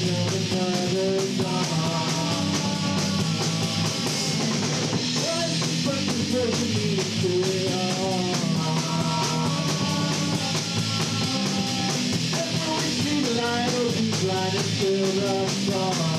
another dawn. But the person needs to it all. And when we see the light, we'll be blind until the dawn.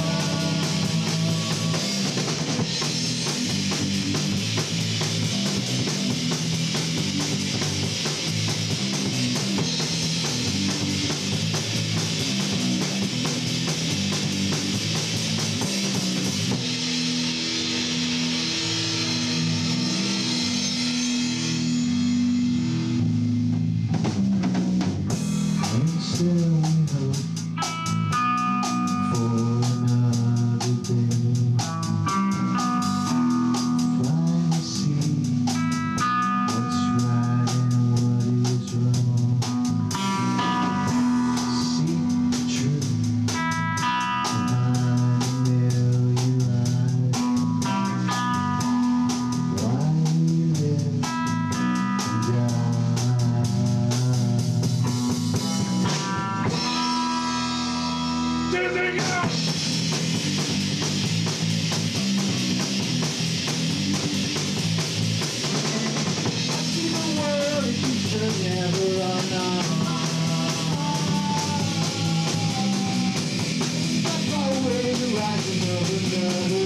Still we hope for another day. Finally see what's right and what is wrong. See the truth behind a million lies. Why we live and die. There you go! I see the world as you should never run on. That's my way to rising of another